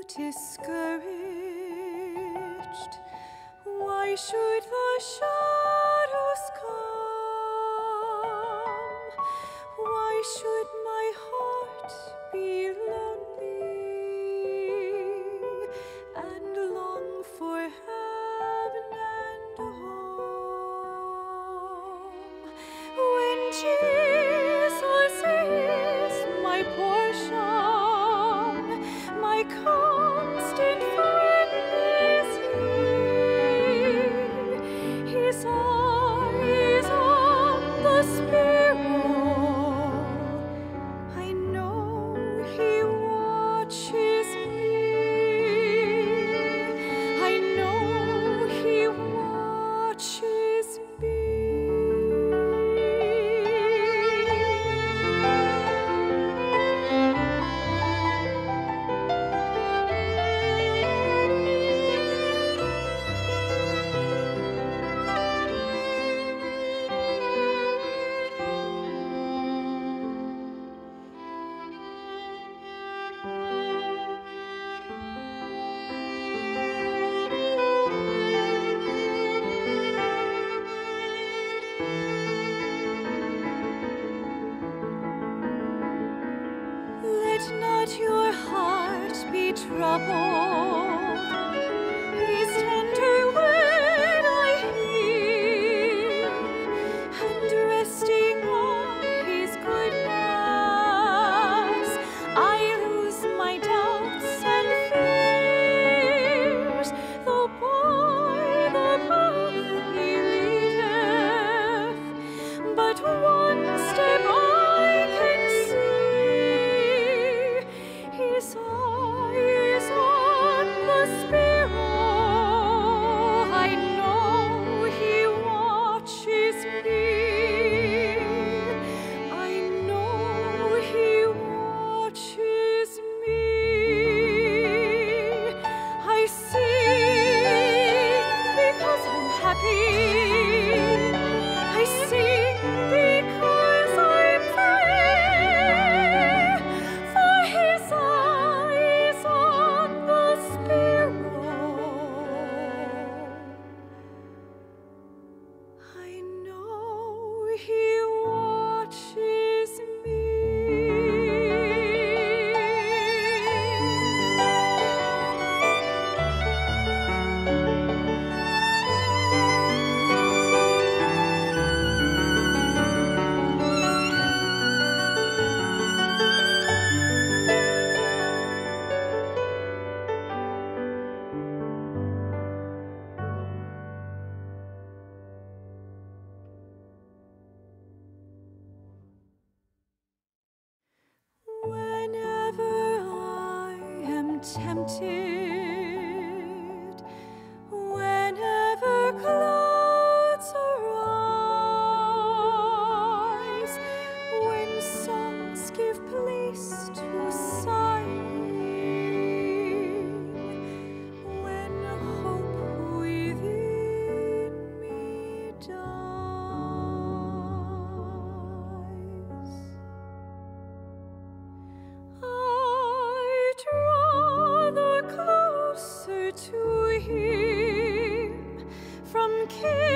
discouraged? Why should the shadows come? Why should my heart be lonely and long for heaven and home? When Jesus is my portion, my constant friend is He. His eyes on the sparrow, I know He watches me. I know He watches me. Let not your heart be troubled. His tender word I hear, and resting on His goodness, I lose my doubts and fears. Though by the path He leadeth, but one step I can see. His eyes on the sparrow, I know He watches me. I know He watches me. I sing because I'm happy. I sing because I'm free. For His eyes on the sparrow, I know He watches me. Whenever I am tempted, whenever clouds arise, when songs give place to sighing, when hope within me dies, I draw the closer to Him from